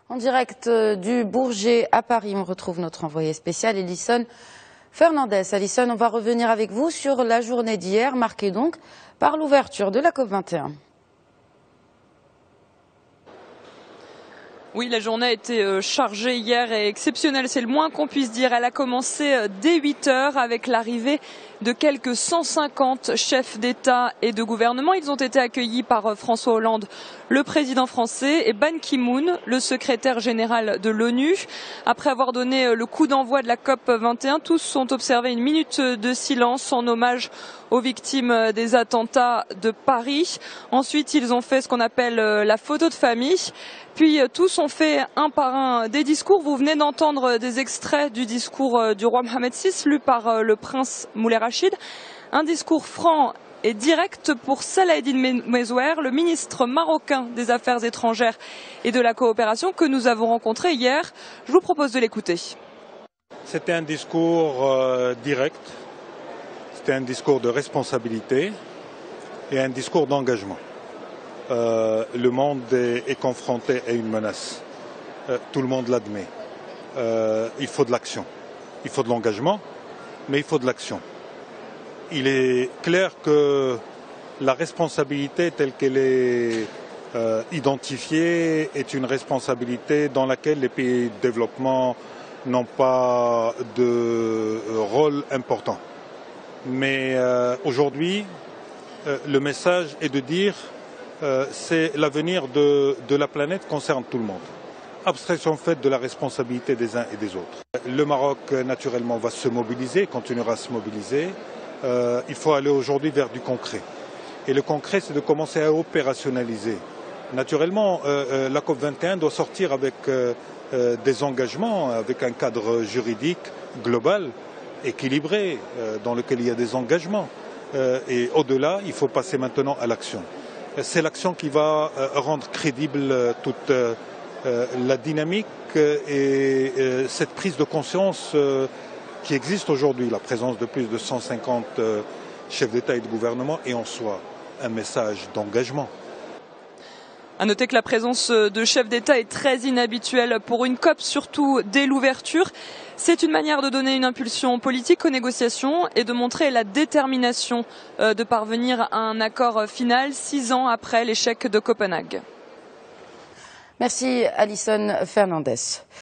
En direct du Bourget à Paris, on retrouve notre envoyé spécial Alison Fernandez. Alison, on va revenir avec vous sur la journée d'hier, marquée donc par l'ouverture de la COP21. Oui, la journée a été chargée hier et exceptionnelle, c'est le moins qu'on puisse dire. Elle a commencé dès 8 heures avec l'arrivée de quelques 150 chefs d'État et de gouvernement. Ils ont été accueillis par François Hollande, le président français, et Ban Ki-moon, le secrétaire général de l'ONU. Après avoir donné le coup d'envoi de la COP21, tous ont observé une minute de silence en hommage aux victimes des attentats de Paris. Ensuite, ils ont fait ce qu'on appelle la photo de famille. Puis tous ont fait un par un des discours. Vous venez d'entendre des extraits du discours du roi Mohammed VI lu par le prince Moulay Rachid. Un discours franc et direct pour Salah Eddine Mezouer, le ministre marocain des Affaires étrangères et de la coopération que nous avons rencontré hier. Je vous propose de l'écouter. C'était un discours direct, c'était un discours de responsabilité et un discours d'engagement. Le monde est confronté à une menace. Tout le monde l'admet. Il faut de l'action. Il faut de l'engagement, mais il faut de l'action. Il est clair que la responsabilité telle qu'elle est identifiée est une responsabilité dans laquelle les pays de développement n'ont pas de rôle important. Mais aujourd'hui, le message est de dire c'est l'avenir de la planète concerne tout le monde. Abstraction faite de la responsabilité des uns et des autres. Le Maroc, naturellement, va se mobiliser, continuera à se mobiliser. Il faut aller aujourd'hui vers du concret. Et le concret, c'est de commencer à opérationnaliser. Naturellement, la COP21 doit sortir avec des engagements, avec un cadre juridique global, équilibré, dans lequel il y a des engagements. Et au-delà, il faut passer maintenant à l'action. C'est l'action qui va rendre crédible toute la dynamique et cette prise de conscience qui existe aujourd'hui, la présence de plus de 150 chefs d'État et de gouvernement est en soi un message d'engagement. À noter que la présence de chefs d'État est très inhabituelle pour une COP, surtout dès l'ouverture. C'est une manière de donner une impulsion politique aux négociations et de montrer la détermination de parvenir à un accord final 6 ans après l'échec de Copenhague. Merci Alison Fernandez.